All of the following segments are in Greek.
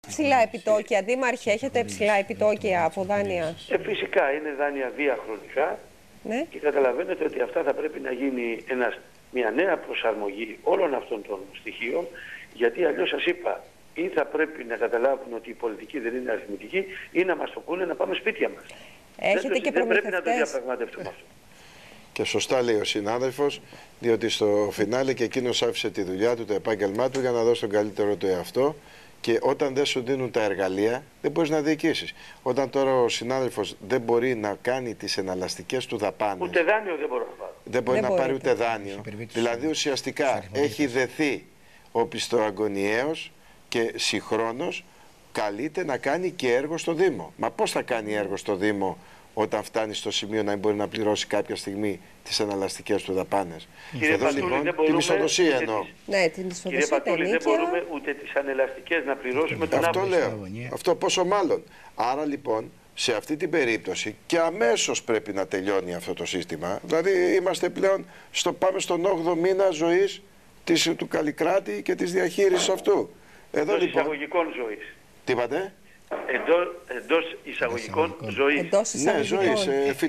ψηλά επιτόκια. Δήμαρχε, έχετε ψηλά επιτόκια από δάνεια? Φυσικά είναι δάνεια διαχρονικά. Ναι. Και καταλαβαίνετε ότι αυτά θα πρέπει να γίνει μια νέα προσαρμογή όλων αυτών των στοιχείων, γιατί αλλιώς σας είπα, ή θα πρέπει να καταλάβουν ότι η πολιτική δεν είναι αριθμητική, ή να μας το πούνε να πάμε σπίτια μας. Δεν πρέπει να το διαπραγματευτούμε αυτό. Και σωστά λέει ο συνάδελφος, διότι στο φινάλε και εκείνος άφησε τη δουλειά του, το επάγγελμά του για να δώσει τον καλύτερο του εαυτό. Και όταν δεν σου δίνουν τα εργαλεία, δεν μπορείς να διοικήσεις. Όταν τώρα ο συνάδελφος δεν μπορεί να κάνει τις εναλλαστικές του δαπάνες. Ούτε δάνειο δεν μπορεί να πάρει. Δεν μπορεί να πάρει ούτε δάνειο. Δηλαδή ουσιαστικά έχει δεθεί ο πιστοαγωνιαίος και συγχρόνως καλείται να κάνει και έργο στο Δήμο. Μα πώς θα κάνει έργο στο Δήμο όταν φτάνει στο σημείο να μπορεί να πληρώσει κάποια στιγμή τις εναλλαστικές του δαπάνες? Εδώ λοιπόν τη μισθοδοσία εννοώ. Ναι, τη μισθοδοσία. Κύριε Πατούλη, δεν μπορούμε ούτε τις ανελαστικές να πληρώσουμε τον Αυτό Αύγουστο. λέω. Αυτό πόσο μάλλον. Άρα λοιπόν σε αυτή την περίπτωση και αμέσως πρέπει να τελειώνει αυτό το σύστημα. Δηλαδή είμαστε πλέον πάμε στον 8ο μήνα ζωής του Καλλικράτη και της διαχείρισης αυτού. Εδώ εντός λοιπόν. εισαγωγικών ζωής. Τι είπατε? Εντός εισαγωγικών ζωής. Ναι, ζωής.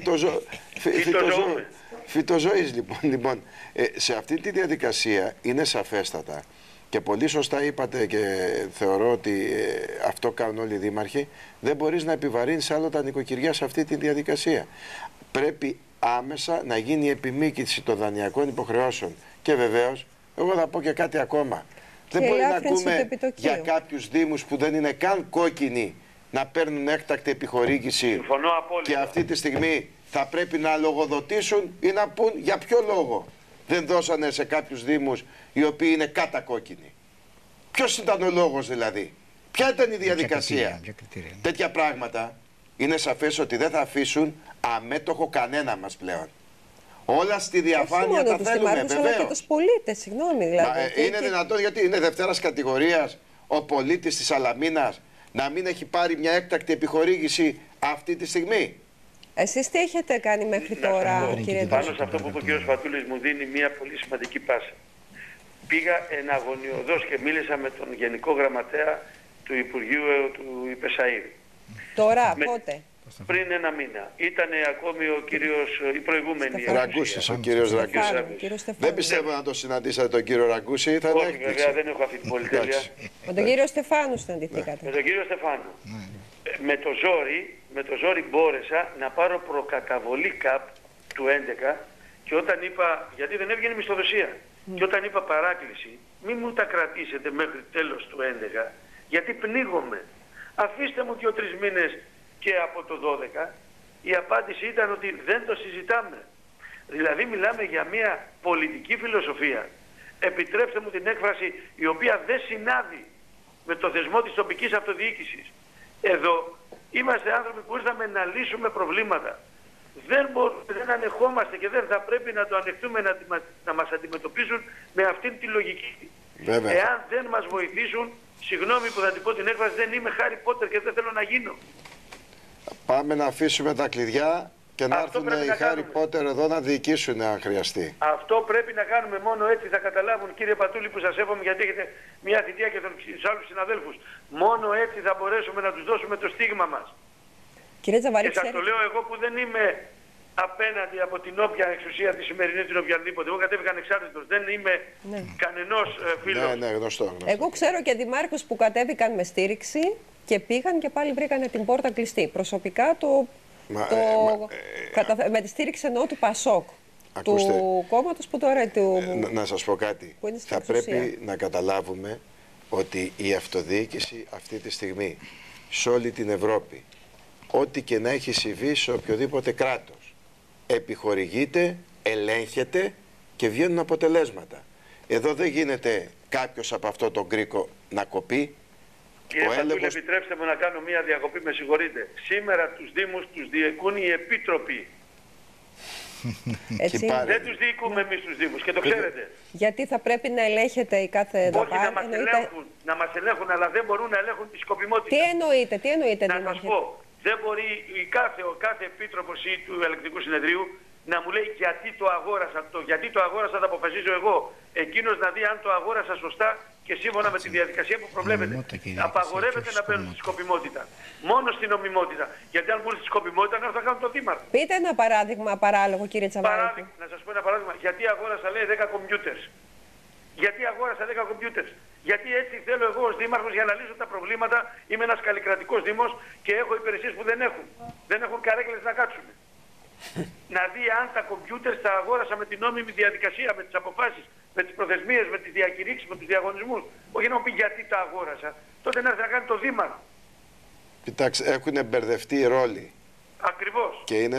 Φυτοζωής λοιπόν. Σε αυτή τη διαδικασία είναι σαφέστατα και πολύ σωστά είπατε και θεωρώ ότι αυτό κάνουν όλοι οι δήμαρχοι, δεν μπορείς να επιβαρύνεις άλλο τα νοικοκυριά σε αυτή τη διαδικασία. Πρέπει άμεσα να γίνει η επιμήκυση των δανειακών υποχρεώσεων. Και βεβαίως, εγώ θα πω και κάτι ακόμα. Δεν μπορεί να ακούμε για κάποιους δήμους που δεν είναι καν κόκκινοι να παίρνουν έκτακτη επιχορήγηση. Συμφωνώ απόλυτα. Και αυτή τη στιγμή θα πρέπει να λογοδοτήσουν ή να πούν για ποιο λόγο δεν δώσανε σε κάποιους δήμους οι οποίοι είναι κατακόκκινοι. Ποιος ήταν ο λόγος δηλαδή? Ποια ήταν η διαδικασία? Τέτοια πράγματα είναι σαφές ότι δεν θα αφήσουν αμέτωχο κανένα μας πλέον. Όλα στη διαφάνεια τα θέλουμε, βεβαίως. Αλλά και τους πολίτες, συγγνώμη δηλαδή. Είναι δυνατόν, γιατί είναι δευτέρας κατηγορίας ο πολίτης της Σαλαμίνας να μην έχει πάρει μια έκτακτη επιχορήγηση αυτή τη στιγμή? Εσείς τι έχετε κάνει μέχρι τώρα, κύριε Πάνω σε αυτό που είπε ο κύριος Πατούλης μου δίνει μια πολύ σημαντική πάσα. Πήγα εναγωνιωδώς και μίλησα με τον Γενικό Γραμματέα του Υπουργείου του Υπεσαΐρη. Τώρα, πότε? Πριν ένα μήνα. Ήτανε ακόμη η προηγούμενη Ραγκούσης, ο κύριος Ραγκούσης. Δεν πιστεύω να το συναντήσατε τον κύριο Ραγκούση. Όχι, βέβαια, δεν έχω αυτή την πολυτέλεια. Με τον κύριο Στεφάνου συναντηθήκατε? Με τον κύριο Στεφάνου. Με το ζόρι μπόρεσα να πάρω προκαταβολή ΚΑΠ του 11 και όταν είπα, γιατί δεν έβγαινε μισθοδοσία, και όταν είπα παράκληση, μην μου τα κρατήσετε μέχρι τέλος του 11, γιατί πνίγομαι. Αφήστε μου 2-3 μήνες και από το 12, η απάντηση ήταν ότι δεν το συζητάμε. Δηλαδή μιλάμε για μια πολιτική φιλοσοφία, επιτρέψτε μου την έκφραση, η οποία δεν συνάδει με το θεσμό της τοπικής αυτοδιοίκησης. Εδώ είμαστε άνθρωποι που ήρθαμε να λύσουμε προβλήματα. Δεν ανεχόμαστε και δεν θα πρέπει να το ανεχτούμε να μας αντιμετωπίσουν με αυτήν τη λογική. Βέβαια. Εάν δεν μας βοηθήσουν, συγγνώμη που θα την πω την έκφραση, δεν είμαι Χάρι Πότερ και δεν θέλω να γίνω. Πάμε να αφήσουμε τα κλειδιά και να έρθουν οι Χάρι Πότερ εδώ να διοικήσουν αν χρειαστεί. Αυτό πρέπει να κάνουμε, μόνο έτσι θα καταλάβουν, κύριε Πατούλη, που σας εύχομαι γιατί έχετε μια θητεία και τους άλλους συναδέλφους. Μόνο έτσι θα μπορέσουμε να τους δώσουμε το στίγμα μας. Κύριε Τζαβαρή, και σας το λέω εγώ που δεν είμαι απέναντι από την όποια εξουσία τη σημερινή, την οποιαδήποτε. Εγώ κατέβηκα ανεξάρτητος, δεν είμαι κανενός φίλος. Ναι, γνωστό. Εγώ ξέρω και δημάρχους που κατέβηκαν με στήριξη και πήγαν και πάλι βρήκανε την πόρτα κλειστή. Προσωπικά με τη στήριξη εννοώ του ΠΑΣΟΚ. Ακούστε, του κόμματος που τώρα να σας πω κάτι. Θα πρέπει να καταλάβουμε ότι η αυτοδιοίκηση αυτή τη στιγμή σε όλη την Ευρώπη, ό,τι και να έχει συμβεί σε οποιοδήποτε κράτος, επιχορηγείται, ελέγχεται και βγαίνουν αποτελέσματα. Εδώ δεν γίνεται κάποιος από αυτό τον κρίκο να κοπεί. Κύριε Πατούλη, επιτρέψτε μου να κάνω μία διακοπή, με συγχωρείτε. Σήμερα τους Δήμους τους διοικούν οι επίτροποι. Δεν τους διοικούμε εμείς τους Δήμους και το ξέρετε. Γιατί θα πρέπει να ελέγχετε η κάθε δαπάνη? Όχι να μας ελέγχουν, αλλά δεν μπορούν να ελέγχουν τη σκοπιμότητα. Τι εννοείτε, να σας πω, δεν μπορεί ο κάθε επίτροπος ή του ελεγκτικού συνεδρίου να μου λέει γιατί το αγόρασα, γιατί το αγόρασα θα αποφασίζω εγώ. Εκείνος να δει αν το αγόρασα σωστά και σύμφωνα με τη διαδικασία που προβλέπεται. Απαγορεύεται να μπαίνουν στη σκοπιμότητα. Μόνο στην νομιμότητα. Γιατί αν μπουν στη σκοπιμότητα να θα κάνουν το δήμαρχο. Πείτε ένα παράδειγμα παράλογο, κύριε Τσαβάρη. Να σας πω ένα παράδειγμα. Γιατί αγόρασα, λέει, 10 computers. Γιατί αγόρασα 10 computers. Γιατί έτσι θέλω εγώ ως δήμαρχος για να λύσω τα προβλήματα. Είμαι ένας καλλικρατικός δήμος και έχω υπηρεσίες που δεν έχουν. Δεν έχουν καρέκλες να κάτσουν. Να δει αν τα computers τα αγόρασα με την νόμιμη διαδικασία, με τις αποφάσεις, με τις προθεσμίες, με τις διακηρύξεις, με τους διαγωνισμούς. Όχι να μου πει γιατί τα αγόρασα. Τότε να έρθει να κάνει το δήμαρχο. Κοιτάξτε, έχουν μπερδευτεί οι ρόλοι. Ακριβώς. Και είναι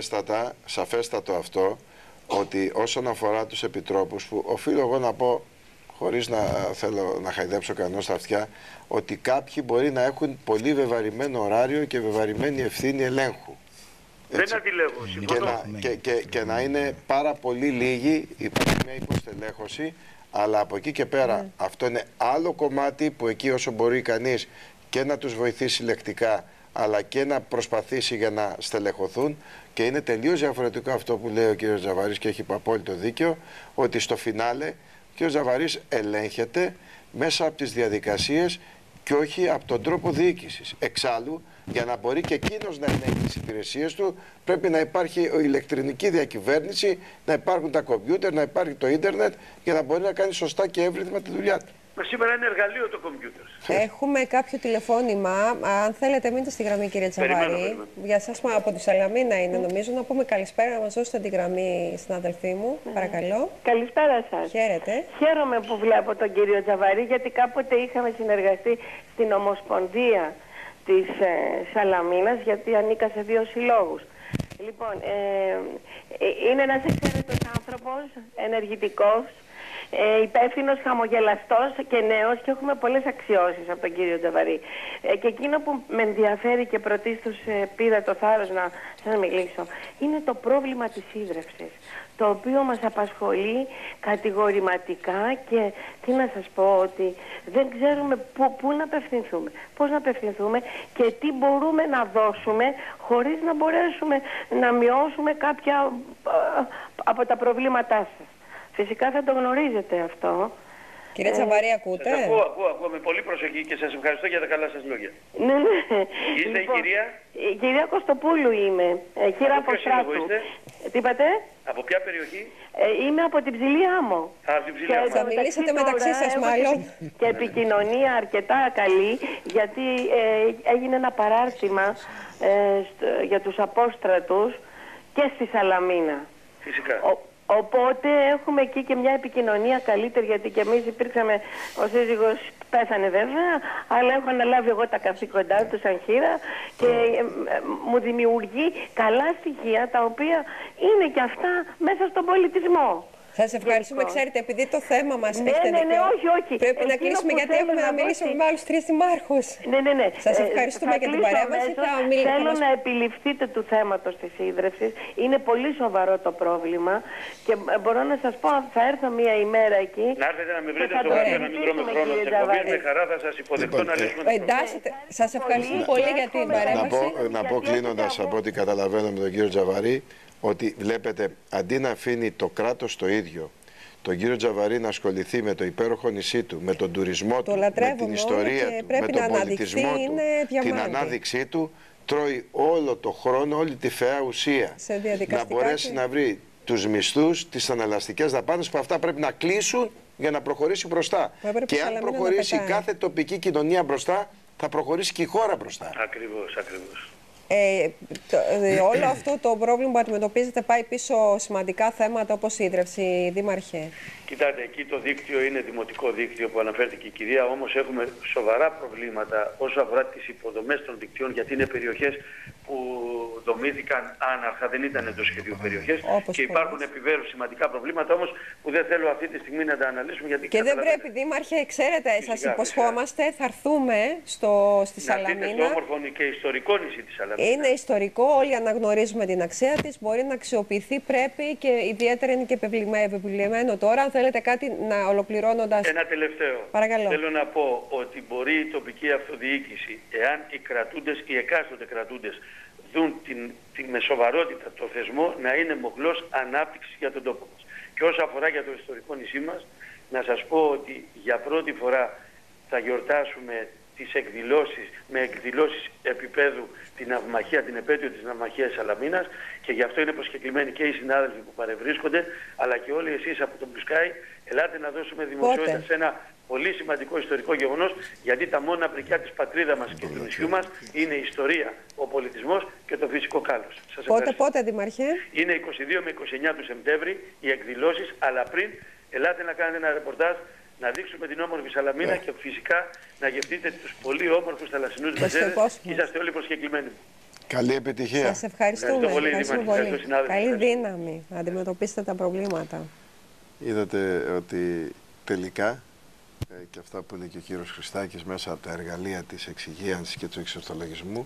σαφέστατο αυτό, ότι όσον αφορά τους επιτρόπους, που οφείλω εγώ να πω, χωρίς να θέλω να χαϊδέψω κανένα στα αυτιά, ότι κάποιοι μπορεί να έχουν πολύ βεβαρημένο ωράριο και βεβαρημένη ευθύνη ελέγχου. Δεν αντιλέγω, συμφωνώ. Και να είναι πάρα πολύ λίγοι, υπάρχει μια υποστελέχωση, αλλά από εκεί και πέρα αυτό είναι άλλο κομμάτι που εκεί όσο μπορεί κανείς και να τους βοηθήσει λεκτικά, αλλά και να προσπαθήσει για να στελεχωθούν. Και είναι τελείως διαφορετικό αυτό που λέει ο κ. Τζαβαρής και έχει απόλυτο δίκιο, ότι στο φινάλε ο κ. Τζαβαρής ελέγχεται μέσα από τις διαδικασίες και όχι από τον τρόπο διοίκησης. Εξάλλου, για να μπορεί και εκείνος να ελέγχει τις υπηρεσίες του, πρέπει να υπάρχει η ηλεκτρονική διακυβέρνηση, να υπάρχουν τα κομπιούτερ, να υπάρχει το ίντερνετ, για να μπορεί να κάνει σωστά και εύρυθμα τη δουλειά του. Σήμερα είναι εργαλείο το κομπιούτερ. Έχουμε κάποιο τηλεφώνημα. Αν θέλετε, μείνετε στη γραμμή, κύριε Τσαβάρη. Για σας, από τη Σαλαμίνα είναι, νομίζω. Να πούμε καλησπέρα, να μας δώσετε τη γραμμή, συνάδελφοί μου. Παρακαλώ. Καλησπέρα σας. Χαίρετε. Χαίρομαι που βλέπω τον κύριο Τσαβάρη, γιατί κάποτε είχαμε συνεργαστεί στην Ομοσπονδία της Σαλαμίνας, γιατί ανήκα σε 2 συλλόγους. Λοιπόν, είναι ένας εξαίρετος άνθρωπος, ενεργητικός, υπεύθυνος, χαμογελαστός και νέος, και έχουμε πολλές αξιώσεις από τον κύριο Τζαβαρή. Και εκείνο που με ενδιαφέρει και πρωτίστως πήρα το θάρρος να σας μιλήσω, είναι το πρόβλημα της ίδρευσης, το οποίο μας απασχολεί κατηγορηματικά, και τι να σας πω, ότι δεν ξέρουμε πού να απευθυνθούμε, πώς να απευθυνθούμε και τι μπορούμε να δώσουμε χωρίς να μπορέσουμε να μειώσουμε κάποια από τα προβλήματά σας. Φυσικά θα το γνωρίζετε αυτό. Κύριε Τσαβαρή, ακούτε? Σας ακούω με πολύ προσοχή και σας ευχαριστώ για τα καλά σας λόγια. Ναι. Είστε λοιπόν, η κυρία? Η κυρία Κωστοπούλου είμαι, χείρα Αποστράτου. Τι είπατε? Από ποια περιοχή? Είμαι από την Ψηλή Άμμο. Από την Ψηλή Άμμο. Θα μιλήσετε μεταξύ σας μάλλον. Και επικοινωνία αρκετά καλή, γιατί έγινε ένα παράρτημα για τους Απόστρατους και στη Σαλαμίνα. Φυσικά. Οπότε έχουμε εκεί και μια επικοινωνία καλύτερη, γιατί και εμείς υπήρξαμε, ο σύζυγος πέθανε βέβαια, αλλά έχω αναλάβει εγώ τα καθήκοντά του σαν χείρα και μου δημιουργεί καλά στοιχεία, τα οποία είναι και αυτά μέσα στον πολιτισμό. Σας ευχαριστούμε, ξέρετε, επειδή το θέμα μας έχετε δίκιο. Όχι. Πρέπει να κλείσουμε, γιατί έχουμε να μιλήσουμε με άλλους 3 δημάρχους. Ναι. Σας ευχαριστούμε για την παρέμβαση. Θέλω να επιληφθείτε του θέματος της ίδρυυσης. Είναι πολύ σοβαρό το πρόβλημα και μπορώ να σας πω, θα έρθω μία ημέρα εκεί. Να έρθετε να με βρείτε στο γραφείο, να μην τρώμε χρόνο της εκπομπής. Με χαρά θα σας υποδεχτώ να λύσουμε το πρόβλημα. Σας ευχαριστούμε πολύ για την παρέμβαση. Να πω κλείνοντας, από ό,τι καταλαβαίνω με τον κύριο Τζαβαρή, ότι βλέπετε, αντί να αφήνει το κράτος το ίδιο τον κύριο Τζαβαρή να ασχοληθεί με το υπέροχο νησί του, με τον τουρισμό του, με την ιστορία του, με τον πολιτισμό του, την ανάδειξή του, τρώει όλο το χρόνο, όλη τη φαιά ουσία να μπορέσει να βρει τους μισθούς, τις αναλαστικές δαπάνες, που αυτά πρέπει να κλείσουν για να προχωρήσει μπροστά. Και αν προχωρήσει κάθε τοπική κοινωνία μπροστά, θα προχωρήσει και η χώρα μπροστά. Ακριβώς. Όλο αυτό το πρόβλημα που αντιμετωπίζετε πάει πίσω σημαντικά θέματα όπως η ίδρυυση, δήμαρχε. Κοιτάτε, εκεί το δίκτυο είναι δημοτικό δίκτυο που αναφέρθηκε η κυρία, όμως έχουμε σοβαρά προβλήματα όσο αφορά τις υποδομές των δικτύων, γιατί είναι περιοχές που δομήθηκαν άναρχα, δεν ήταν εντός σχεδίου περιοχές και υπάρχουν επιμέρους σημαντικά προβλήματα, όμως που δεν θέλω αυτή τη στιγμή να τα αναλύσουμε. Γιατί και δεν πρέπει, δήμαρχε, ξέρετε, σας υποσχόμαστε, θα έρθουμε στη Σαλαμίνα. Να δείτε το όμορφο και ιστορικό νησί της Σαλαμίνας. Είναι ιστορικό, όλοι αναγνωρίζουμε την αξία της, μπορεί να αξιοποιηθεί, πρέπει και ιδιαίτερα είναι και επιβλημένο τώρα. Αν θέλετε κάτι να ολοκληρώνοντας. Ένα τελευταίο. Παρακαλώ. Θέλω να πω ότι μπορεί η τοπική αυτοδιοίκηση, εάν οι κρατούντες, οι εκάστοτε κρατούντες, δουν με σοβαρότητα το θεσμό, να είναι μοχλός ανάπτυξης για τον τόπο μας. Και όσο αφορά για το ιστορικό νησί μας, να σας πω ότι για πρώτη φορά θα γιορτάσουμε τις εκδηλώσεις, με εκδηλώσεις επίπεδου την ναυμαχία, την επέτειο της ναυμαχίας Σαλαμίνας, και γι' αυτό είναι προσκεκλημένοι και οι συνάδελφοι που παρευρίσκονται, αλλά και όλοι εσείς από τον Blue Sky. Ελάτε να δώσουμε δημοσιότητα σε ένα πολύ σημαντικό ιστορικό γεγονός, γιατί τα μόνα πρικιά της πατρίδας μας και του νησιού μας είναι η ιστορία, ο πολιτισμός και το φυσικό κάλος. Σας ευχαριστώ. Πότε, Δημαρχέ? Είναι 22 με 29 του Σεπτέμβρη οι εκδηλώσεις, αλλά πριν ελάτε να κάνετε ένα ρεπορτάζ, να δείξουμε την όμορφη Σαλαμίνα και φυσικά να γευτείτε τους πολύ όμορφους θαλασσινούς μεζέδες. Είσαστε όλοι προσκεκλημένοι. Καλή επιτυχία. Σας ευχαριστούμε. Ευχαριστώ πολύ. Καλή δύναμη να αντιμετωπίσετε τα προβλήματα. Είδατε ότι τελικά και αυτά που είναι και ο κύριος Χριστάκης μέσα από τα εργαλεία της εξυγίανσης και του εξορθολογισμού,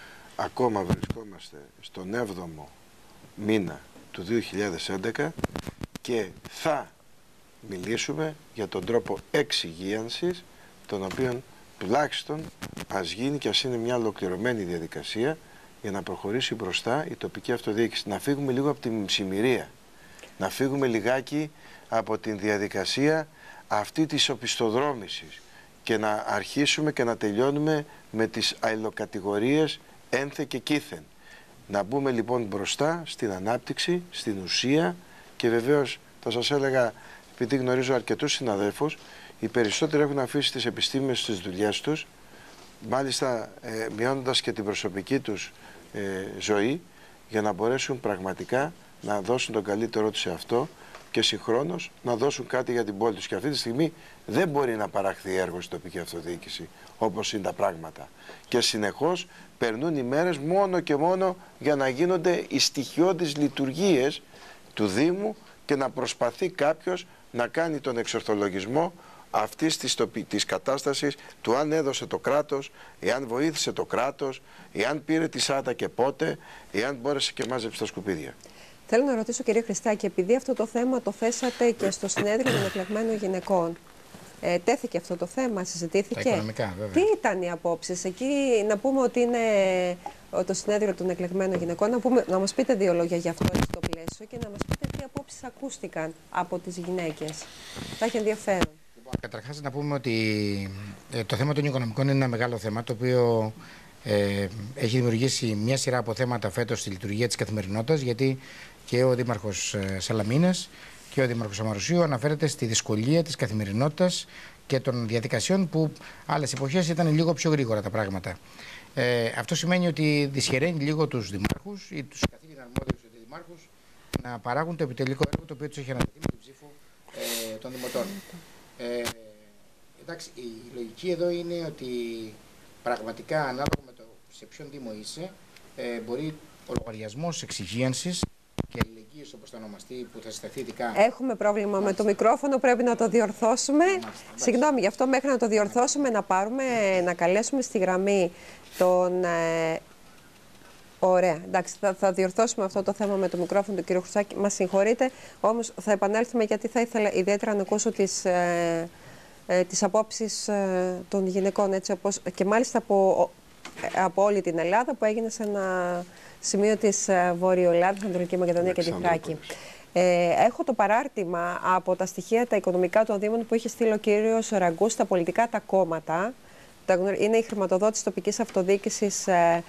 ακόμα βρισκόμαστε στον 7ο μήνα του 2011 και θα μιλήσουμε για τον τρόπο εξυγίανσης, τον οποίον τουλάχιστον ας γίνει και ας είναι μια ολοκληρωμένη διαδικασία για να προχωρήσει μπροστά η τοπική αυτοδιοίκηση. Να φύγουμε λίγο από την ψημυρία, να φύγουμε λιγάκι από την διαδικασία αυτή της οπισθοδρόμησης και να αρχίσουμε και να τελειώνουμε με τις αλληλοκατηγορίες ένθε και κήθεν. Να μπούμε λοιπόν μπροστά στην ανάπτυξη, στην ουσία, και βεβαίως θα σας έλεγα, επειδή γνωρίζω αρκετούς συναδέλφους, οι περισσότεροι έχουν αφήσει τις επιστήμες στις δουλειές τους, μάλιστα μειώνοντας και την προσωπική τους ζωή, για να μπορέσουν πραγματικά να δώσουν τον καλύτερό τους σε αυτό και συγχρόνως να δώσουν κάτι για την πόλη τους. Και αυτή τη στιγμή δεν μπορεί να παραχθεί έργο στην τοπική αυτοδιοίκηση όπως είναι τα πράγματα. Και συνεχώς περνούν οι μέρες μόνο και μόνο για να γίνονται οι στοιχειώδεις λειτουργίες του Δήμου και να προσπαθεί κάποιος να κάνει τον εξορθολογισμό αυτής της κατάστασης, του αν έδωσε το κράτος, εάν βοήθησε το κράτος, εάν πήρε τη σάτα και πότε, εάν μπόρεσε και μάζεψε τα σκουπίδια. Θέλω να ρωτήσω, κύριε Χριστάκη, επειδή αυτό το θέμα το θέσατε και στο συνέδριο των εκλεγμένων γυναικών, τέθηκε αυτό το θέμα, συζητήθηκε? Τα οικονομικά, βέβαια. Τι ήταν οι απόψεις εκεί? Να πούμε ότι είναι το συνέδριο των εκλεγμένων γυναικών, να μας πείτε δύο λόγια για αυτό στο πλαίσιο και να μας πείτε τι απόψεις ακούστηκαν από τις γυναίκες. Θα έχει ενδιαφέρον. Καταρχάς να πούμε ότι το θέμα των οικονομικών είναι ένα μεγάλο θέμα, το οποίο έχει δημιουργήσει μια σειρά από θέματα φέτος στη λειτουργία της καθημερινότητας, γιατί και ο Δήμαρχος Σαλαμίνας και ο Δήμαρχος Αμαρουσίου αναφέρεται στη δυσκολία της καθημερινότητας και των διαδικασιών που άλλες εποχές ήταν λίγο πιο γρήγορα τα πράγματα. Αυτό σημαίνει ότι δυσχεραίνει λίγο τους δημάρχους ή τους καθήλυνα αρμόδιους δημάρχους να παράγουν το επιτελικό έργο το οποίο τους έχει ανατεθεί με την ψήφο των δημοτών. Εντάξει, η λογική εδώ είναι ότι πραγματικά ανάλογα με το σε ποιον Δήμο είσαι, μπορεί ο λογαριασμός εξυγίανσης και αλληλεγγύης, όπως το ονομαστεί, που θα συσταθεί ειδικά. Έχουμε πρόβλημα με το μικρόφωνο, πρέπει να το διορθώσουμε. Συγγνώμη, γι' αυτό μέχρι να το διορθώσουμε να καλέσουμε στη γραμμή τον... Ωραία, εντάξει, θα διορθώσουμε αυτό το θέμα με το μικρόφωνο του κ. Χρυσάκη. Μας συγχωρείτε, όμως θα επανέλθουμε, γιατί θα ήθελα ιδιαίτερα να ακούσω τις απόψεις των γυναικών, έτσι, και μάλιστα από όλη την Ελλάδα, που έγινε σε ένα σημείο της Βόρειο Ελλάδας, Ανατολική Μακεδονία και τη Θράκη. Έχω το παράρτημα από τα στοιχεία τα οικονομικά των Δήμων που είχε στείλει ο κύριος Ραγκούς στα πολιτικά τα κόμματα. Είναι η χρηματοδότηση τοπικής αυτοδιοίκησης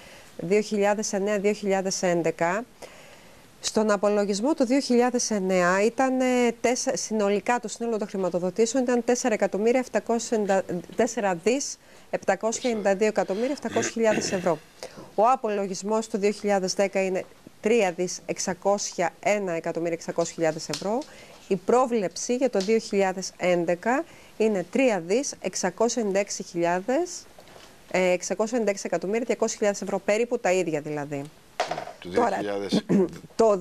2009-2011. Στον απολογισμό του 2009 ήταν συνολικά το σύνολο των χρηματοδοτήσεων ήταν 4.792.700.000 ευρώ. Ο απολογισμός του 2010 είναι 3.601.600.000 ευρώ. Η πρόβλεψη για το 2011 είναι 3.696.200.000 ευρώ, περίπου τα ίδια δηλαδή. Τώρα, το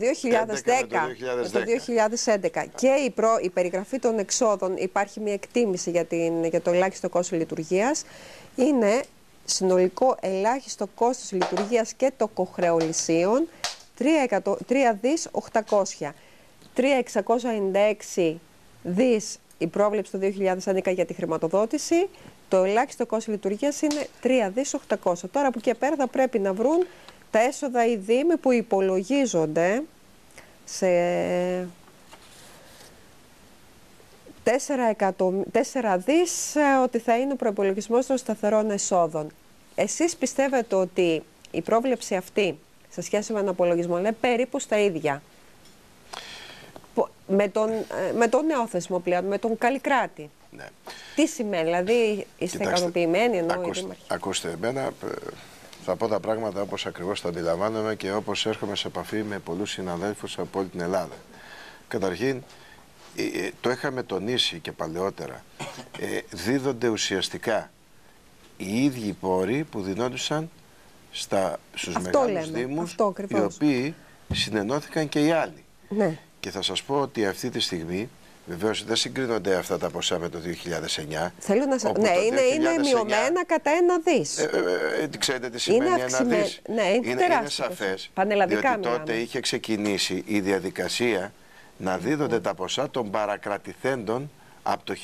2010 και η περιγραφή των εξόδων, υπάρχει μια εκτίμηση για το ελάχιστο κόστος λειτουργίας, είναι συνολικό ελάχιστο κόστος λειτουργίας και τοκοχρεωλησίων 3 δις 800. 3.696 δις η πρόβλεψη το 2011 για τη χρηματοδότηση. Το ελάχιστο κόστος λειτουργίας είναι 3 δις 800. Τώρα από εκεί και πέρα θα πρέπει να βρουν τα έσοδα οι δήμοι που υπολογίζονται σε 4 δις ότι θα είναι ο προϋπολογισμός των σταθερών εσόδων. Εσείς πιστεύετε ότι η πρόβλεψη αυτή σε σχέση με τον απολογισμό είναι περίπου στα ίδια με τον νεόθεσμο πλέον, με τον Καλλικράτη? Ναι. Τι σημαίνει, δηλαδή είστε ικανοποιημένοι ενώ ακούστε, εμένα θα πω τα πράγματα όπως ακριβώς τα αντιλαμβάνομαι και όπως έρχομαι σε επαφή με πολλούς συναδέλφους από όλη την Ελλάδα. Καταρχήν, το είχαμε τονίσει και παλαιότερα, δίδονται ουσιαστικά οι ίδιοι πόροι που δινόντουσαν στους μεγάλους δήμους, οι οποίοι συνενώθηκαν και οι άλλοι. Ναι. Και θα σας πω ότι αυτή τη στιγμή, βεβαίως δεν συγκρίνονται αυτά τα ποσά με το 2009. Θέλω να σας... Ναι, είναι μειωμένα κατά 1 δις. Ξέρετε τι σημαίνει 1 δις? Ναι, είναι σαφές, πανελλαδικά διότι τότε είχε ξεκινήσει η διαδικασία να δίδονται τα ποσά των παρακρατηθέντων από το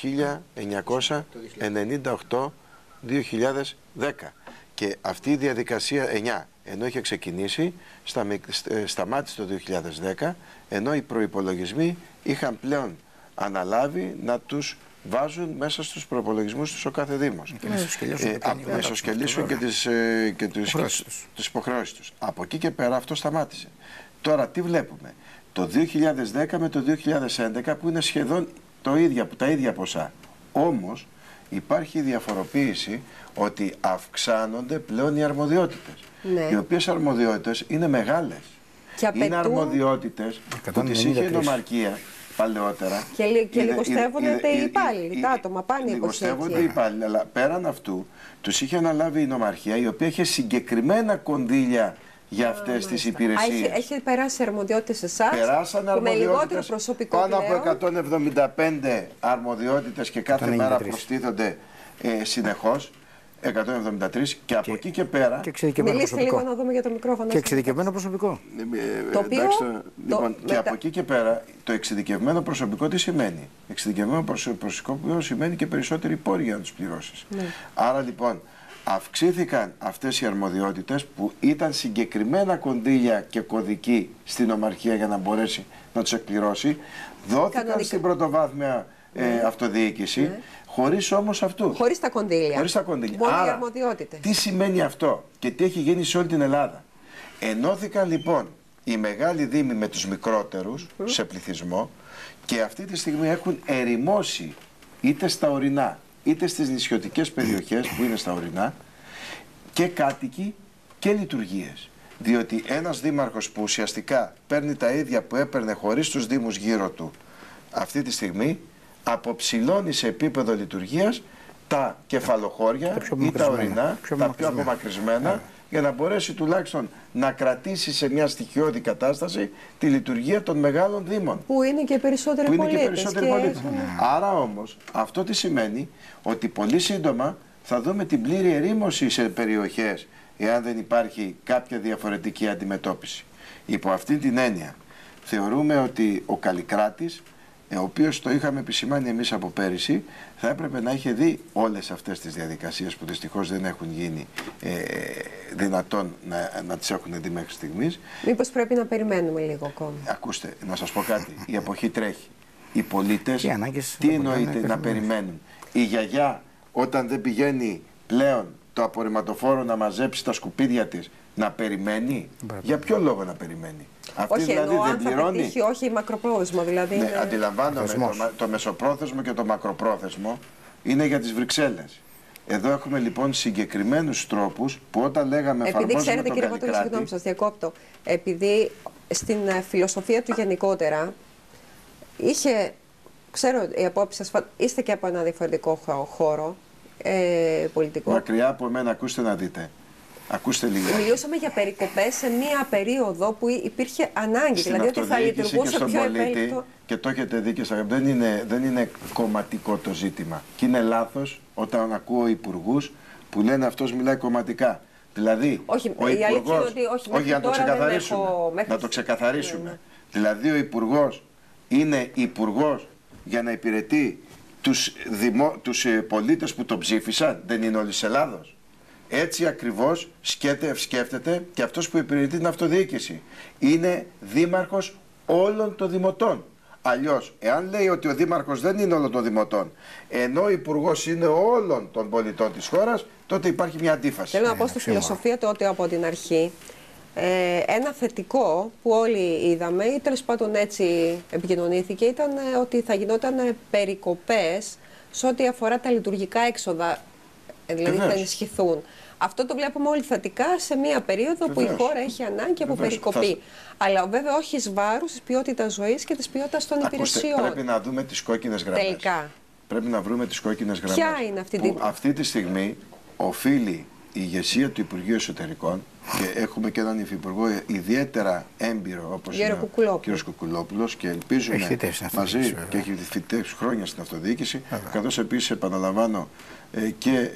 1998-2010. Και αυτή η διαδικασία 9, ενώ είχε ξεκινήσει, σταμάτησε το 2010, ενώ οι προϋπολογισμοί είχαν πλέον αναλάβει να τους βάζουν μέσα στους προϋπολογισμούς τους ο κάθε Δήμος. Να ισοσκελίσουν και τις υποχρεώσεις τους. Από εκεί και πέρα αυτό σταμάτησε. Τώρα τι βλέπουμε? Το 2010 με το 2011 που είναι σχεδόν τα ίδια ποσά. Όμως υπάρχει διαφοροποίηση ότι αυξάνονται πλέον οι αρμοδιότητες. Ναι. Οι οποίες αρμοδιότητες είναι μεγάλες. Είναι αρμοδιότητες που τις είχε η νομαρχία παλαιότερα. Και λιγοστεύονται οι υπάλληλοι, τα άτομα πάνε λιγοστεύονται οι υπάλληλοι, αλλά πέραν αυτού τους είχε αναλάβει η νομαρχία, η οποία είχε συγκεκριμένα κονδύλια για αυτές τις υπηρεσίες. Έχει περάσει αρμοδιότητες σε εσάς, περάσαν αρμοδιότητες πάνω από 175 αρμοδιότητες και κάθε μέρα προστίθενται συνεχώς. 173 και από εκεί και πέρα. Μιλήστε λίγο να δούμε για το μικρόφωνο. Και εξειδικευμένο προσωπικό. Και από εκεί και πέρα το εξειδικευμένο προσωπικό τι σημαίνει? Εξειδικευμένο προσωπικό σημαίνει και περισσότεροι πόροι για να τους πληρώσεις. Ναι. Άρα λοιπόν αυξήθηκαν αυτές οι αρμοδιότητες που ήταν συγκεκριμένα κονδύλια και κωδικοί στην ομαρχία για να μπορέσει να τους εκπληρώσει. Δόθηκαν στην πρωτοβάθμια αυτοδιοίκηση. Ναι. Χωρίς όμως αυτούς. Χωρίς τα κονδύλια. Μόνο Άρα, οι αρμοδιότητες. Τι σημαίνει αυτό και τι έχει γίνει σε όλη την Ελλάδα? Ενώθηκαν λοιπόν οι μεγάλοι δήμοι με τους μικρότερους σε πληθυσμό και αυτή τη στιγμή έχουν ερημώσει είτε στα ορεινά είτε στις νησιωτικές περιοχές που είναι στα ορεινά και κάτοικοι και λειτουργίες. Διότι ένας δήμαρχος που ουσιαστικά παίρνει τα ίδια που έπαιρνε χωρίς τους δήμους γύρω του αυτή τη στιγμή αποψηλώνει σε επίπεδο λειτουργίας τα κεφαλοχώρια ή τα ορεινά, τα πιο απομακρυσμένα, για να μπορέσει τουλάχιστον να κρατήσει σε μια στοιχειώδη κατάσταση τη λειτουργία των μεγάλων δήμων. Που είναι και περισσότεροι πολίτες. Άρα όμως αυτό τι σημαίνει? Ότι πολύ σύντομα θα δούμε την πλήρη ερήμωση σε περιοχές εάν δεν υπάρχει κάποια διαφορετική αντιμετώπιση. Υπό αυτή την έννοια θεωρούμε ότι ο Καλλικράτης, ο οποίος το είχαμε επισημάνει εμείς από πέρυσι, θα έπρεπε να είχε δει όλες αυτές τις διαδικασίες που δυστυχώς δεν έχουν γίνει δυνατόν να τις έχουν δει μέχρι στιγμής. Μήπως πρέπει να περιμένουμε λίγο ακόμα? Ακούστε, να σας πω κάτι. Η εποχή τρέχει. Οι πολίτες τι εννοείται να περιμένουν? Η γιαγιά όταν δεν πηγαίνει πλέον το απορριμματοφόρο να μαζέψει τα σκουπίδια της, να περιμένει? Για ποιο λόγο να περιμένει? Αυτή όχι, δηλαδή δεν πληρώνει. Πετύχει, όχι μακροπρόθεσμο δηλαδή. Ναι, είναι... αντιλαμβάνομαι. Το μεσοπρόθεσμο και το μακροπρόθεσμο είναι για τις Βρυξέλλες. Εδώ έχουμε λοιπόν συγκεκριμένους τρόπους που όταν λέγαμε εφαρμόζουμε τον Καλλικράτη... Επειδή ξέρετε κύριε συγγνώμη σας διακόπτω, επειδή στην φιλοσοφία του γενικότερα είχε, ξέρω οι απόψεις σας, είστε και από ένα διαφορετικό χώρο πολιτικό. Μακριά από εμένα, ακούστε να δείτε. Ακούστε λίγο. Μιλούσαμε για περικοπές σε μία περίοδο που υπήρχε ανάγκη. Στην δηλαδή ότι θα λειτουργούσε πιο ευέλικτο. Και το έχετε δει και δεν είναι κομματικό το ζήτημα. Και είναι λάθος όταν ακούω υπουργούς που λένε αυτός μιλάει κομματικά. Δηλαδή, όχι, ο Υπουργός, όχι για να το ξεκαθαρίσουμε, να το ξεκαθαρίσουμε. Δηλαδή ο Υπουργός είναι Υπουργός για να υπηρετεί τους πολίτες που τον ψήφισαν, δεν είναι όλοι της Ελλάδος. Έτσι ακριβώς σκέφτεται και αυτός που υπηρετεί την αυτοδιοίκηση. Είναι δήμαρχος όλων των δημοτών. Αλλιώς, εάν λέει ότι ο δήμαρχος δεν είναι όλων των δημοτών, ενώ ο υπουργός είναι όλων των πολιτών της χώρας, τότε υπάρχει μια αντίφαση. Θέλω να πω στη φιλοσοφία του ότι από την αρχή ένα θετικό που όλοι είδαμε ή τέλος πάντων έτσι επικοινωνήθηκε ήταν ότι θα γινόταν περικοπές σε ό,τι αφορά τα λειτουργικά έξοδα, δηλαδή θα ενισχυθούν. Αυτό το βλέπουμε όλοι θετικά σε μια περίοδο που η χώρα έχει ανάγκη από περικοπή. Αλλά βέβαια όχι εις βάρους της ποιότητας ζωής και της ποιότητας των υπηρεσιών. Πρέπει να δούμε τις κόκκινες γραμμές. Τελικά. Πρέπει να βρούμε τις κόκκινες γραμμές. Ποια είναι αυτή τη στιγμή οφείλει η ηγεσία του Υπουργείου Εσωτερικών, και έχουμε και έναν υφυπουργό ιδιαίτερα έμπειρο όπως είναι ο κ. Κουκουλόπουλος, και ελπίζουμε μαζί και έχει φοιτήσει χρόνια στην αυτοδιοίκηση, καθώς επίσης επαναλαμβάνω και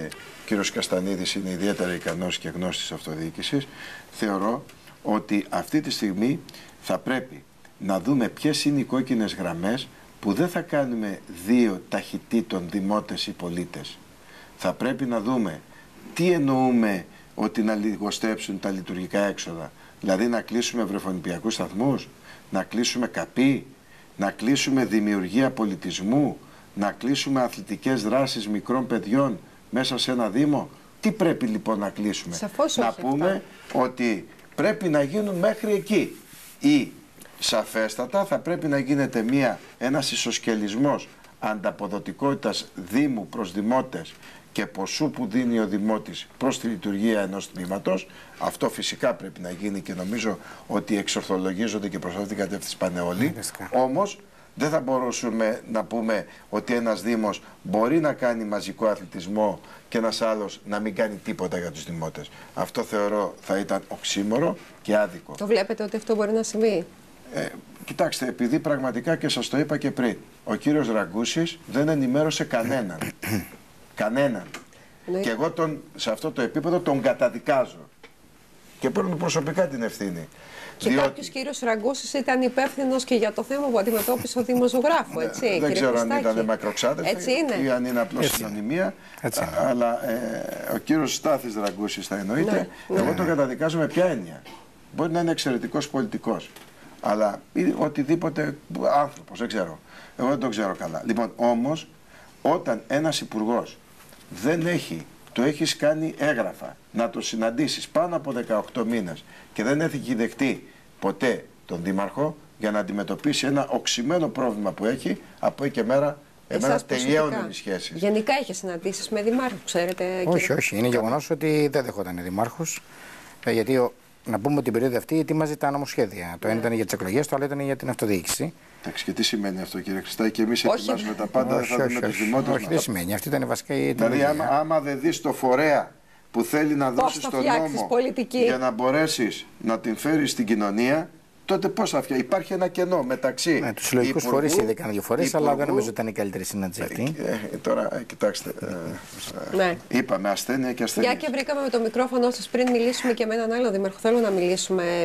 ο κ. Καστανίδης είναι ιδιαίτερα ικανός και γνώστης της αυτοδιοίκησης. Θεωρώ ότι αυτή τη στιγμή θα πρέπει να δούμε ποιες είναι οι κόκκινες γραμμές που δεν θα κάνουμε δύο ταχυτήτων δημότες ή πολίτες. Θα πρέπει να δούμε τι εννοούμε ότι να λιγοστέψουν τα λειτουργικά έξοδα. Δηλαδή να κλείσουμε βρεφονιπιακούς σταθμούς, να κλείσουμε ΚΑΠΗ, να κλείσουμε δημιουργία πολιτισμού, να κλείσουμε αθλητικές δράσεις μικρών παιδιών μέσα σε ένα δήμο. Τι πρέπει λοιπόν να κλείσουμε? Σαφώς να πούμε ότι πρέπει να γίνουν μέχρι εκεί. Ή σαφέστατα θα πρέπει να γίνεται ένας ισοσκελισμός ανταποδοτικότητας δήμου προς δημότες και ποσού που δίνει ο δημότης προς τη λειτουργία ενός τμήματος. Αυτό φυσικά πρέπει να γίνει και νομίζω ότι εξορθολογίζονται και προς αυτήν την κατεύθυνση πάνε όλοι. Όμως δεν θα μπορούσαμε να πούμε ότι ένας δήμος μπορεί να κάνει μαζικό αθλητισμό και ένας άλλος να μην κάνει τίποτα για τους δημότες. Αυτό θεωρώ θα ήταν οξύμορο και άδικο. Το βλέπετε ότι αυτό μπορεί να συμβεί? Κοιτάξτε, επειδή πραγματικά και σας το είπα και πριν, ο κύριος Ραγκούσης δεν ενημέρωσε κανέναν. Κανέναν. Και εγώ σε αυτό το επίπεδο τον καταδικάζω. Και παίρνω προσωπικά την ευθύνη. Και κάποιος κύριος Ραγκούσης ήταν υπεύθυνος και για το θέμα που αντιμετώπισε ο δημοσιογράφο, έτσι. Δεν ξέρω αν ήταν μακροξάδερφοι ή αν είναι απλώς συνωνυμία. Αλλά ο κύριος Στάθης Ραγκούσης θα εννοείται. Εγώ τον καταδικάζω με ποια έννοια? Μπορεί να είναι εξαιρετικός πολιτικός, αλλά οτιδήποτε άνθρωπος, δεν ξέρω. Εγώ δεν τον ξέρω καλά. Λοιπόν, όμως, όταν ένας υπουργός το έχεις κάνει έγγραφα, να το συναντήσεις πάνω από 18 μήνες και δεν έχει δεχτεί ποτέ τον δήμαρχο για να αντιμετωπίσει ένα οξυμένο πρόβλημα που έχει, από εκεί και μέρα τελειώνουν οι σχέσεις. Γενικά είχε συναντήσεις με δημάρχους, ξέρετε? Όχι. Είναι γεγονός ότι δεν δεχόταν δημάρχους. Γιατί να πούμε ότι την περίοδο αυτή ετοίμαζε τα νομοσχέδια. Το ένα ήταν για τις εκλογές, το άλλο ήταν για την αυτοδιοίκηση. Εντάξει, και τι σημαίνει αυτό, κύριε Χριστάκη? Και εμείς ετοιμάζουμε τα πάντα, δεν θα δούμε τους δημότες. Όχι, δεν σημαίνει. Αυτή ήταν βασικά η δηλαδή, άμα δεν δεις το φορέα που θέλει να δώσει στον νόμο για να μπορέσεις να την φέρεις στην κοινωνία, τότε πώς θα φτιάξει? Υπάρχει ένα κενό μεταξύ. Τους συλλογικούς φορείς είδαν δύο φορές, αλλά δεν νομίζω ότι ήταν η καλύτερη συνάντηση αυτή. Τώρα, κοιτάξτε. Είπαμε ασθένεια και ασθένεια. Για και βρήκαμε με το μικρόφωνο σας πριν μιλήσουμε και με έναν άλλο δήμαρχο. Θέλω να μιλήσουμε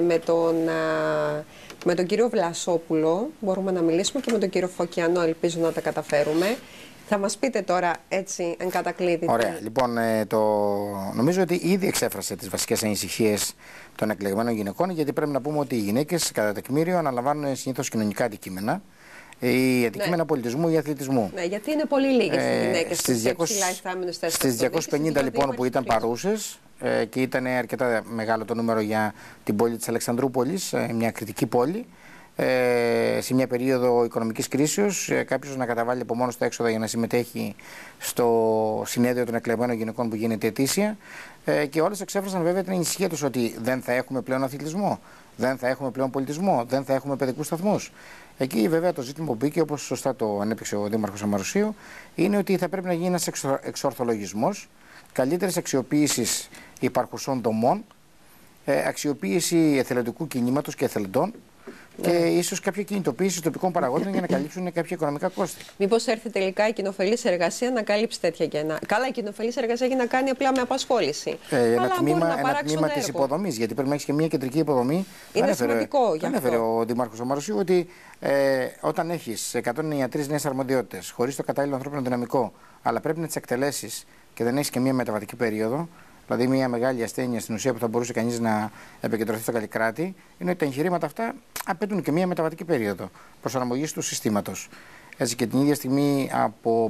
με τον κύριο Βλασόπουλο. Μπορούμε να μιλήσουμε και με τον κύριο Φωκιανό. Ελπίζω να τα καταφέρουμε. Θα μας πείτε τώρα έτσι εν κατακλείδη. Ωραία. Λοιπόν, νομίζω ότι ήδη εξέφρασε τις βασικές ανησυχίες των εκλεγμένων γυναικών, γιατί πρέπει να πούμε ότι οι γυναίκες κατά τεκμήριο αναλαμβάνουν συνήθως κοινωνικά αντικείμενα ή αντικείμενα πολιτισμού ή αθλητισμού. Ναι, γιατί είναι πολύ λίγες οι γυναίκες στις 250 λοιπόν που ήταν παρούσες και ήταν αρκετά μεγάλο το νούμερο για την πόλη της Αλεξανδρούπολης, μια κριτική πόλη. Σε μια περίοδο οικονομικής κρίσεως, κάποιος να καταβάλει από μόνος τα έξοδα για να συμμετέχει στο συνέδριο των εκλεγμένων γυναικών που γίνεται ετήσια, και όλες εξέφρασαν βέβαια την ανησυχία τους ότι δεν θα έχουμε πλέον αθλητισμό, δεν θα έχουμε πλέον πολιτισμό, δεν θα έχουμε παιδικούς σταθμούς. Εκεί βέβαια το ζήτημα που μπήκε, όπως σωστά το ανέπτυξε ο Δήμαρχος Αμαρουσίου, είναι ότι θα πρέπει να γίνει ένας εξορθολογισμός, καλύτερης αξιοποίησης υπαρχουσών δομών, αξιοποίηση εθελοντικού κινήματος και εθελοντών, και ίσως κάποια κινητοποίηση τοπικών παραγόντων για να καλύψουν κάποια οικονομικά κόστη. Μήπως έρθει τελικά η κοινοφελής εργασία να καλύψει τέτοια κενά? Καλά, η κοινοφελής εργασία έχει να κάνει απλά με απασχόληση. Ένα τμήμα της υποδομής, γιατί πρέπει να έχει και μια κεντρική υποδομή. Είναι σημαντικό γι' αυτό. Ανέφερε ο Δήμαρχος ο Μαρουσίου ότι όταν έχεις 193 νέες αρμοδιότητες, χωρίς το κατάλληλο ανθρώπινο δυναμικό, αλλά πρέπει να τις εκτελέσεις και δεν έχεις και μια μεταβατική περίοδο, δηλαδή μια μεγάλη ασθένεια στην ουσία που θα μπορούσε κανείς να επικεντρωθεί στο καλλικράτη, είναι ότι τα εγχειρήματα αυτά απαιτούν και μια μεταβατική περίοδο προσαρμογής του συστήματος. Έτσι και την ίδια στιγμή από